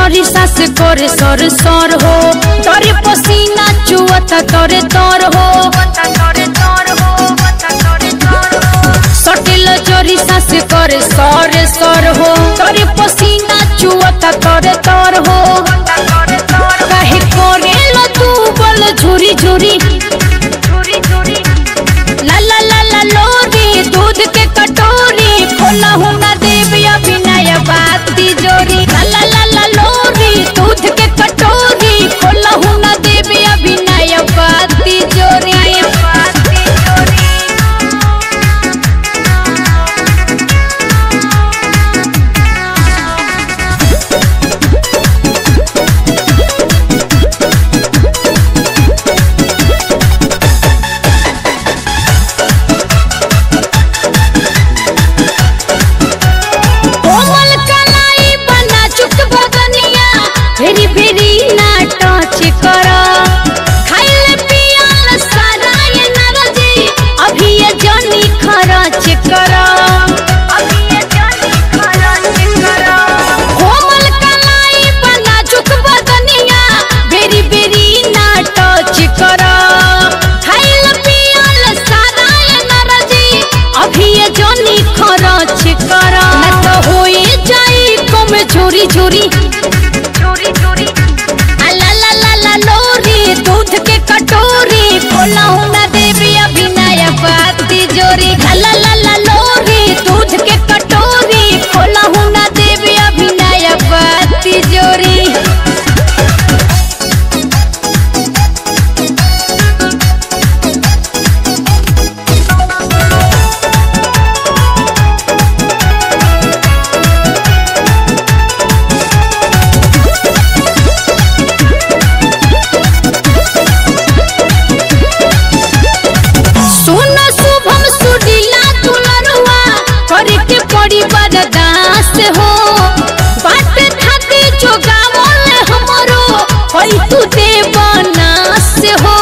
चोरी सास करे सर सर हो तोरे पसीना चुअता तोरे तोर हो सटिल चोरी सास करे सर सर हो तोरे पसीना चुअता तोरे तोर हो काहे करेला तू बोल झुरी झुरी ला ला ला ला लोरी दूध के कटोरी खोला हूँ ना देविया बिना बाती जोरी ला ला ला ला लोरी दूध के कटोरी खोला हूँ ना देविया बिना बाती जोरी फेरी फेरी ना टच कर खाइले पियल सारा ये नाराजी अभी ये जानी खर्च कर कोमल कलाई बना झुक बदनिया बेरी बेरी ना टच कर खाइले पियल सारा ये नाराजी अभी ये जानी खर्च कर ना तो होए जाई कम चोरी चोरी दूध के कटोरी खोला हूँ ना देविया बिना बाती जोरी ला ला ला लोरी दूध के कटोरी खोला हूँ ना देविया बिना बाती जोरी बरदास हो बाट खाती जो गावल हमरो होई तू देवनास हो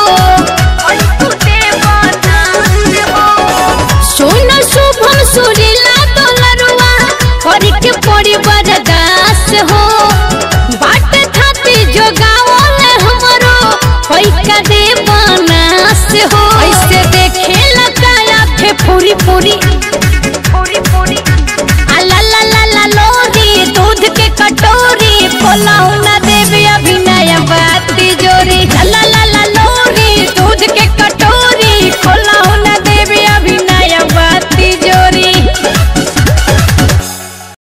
सुन शुभम सुरीला तोलरुआ करी के पड़ी बरदास हो बाट खाती जो गावल हमरो होई का देवनास हो ऐसे देखे लगाया थे पूरी पूरी दूध के कटोरी खोला हूँ ना देविया बिना बाती जोरी।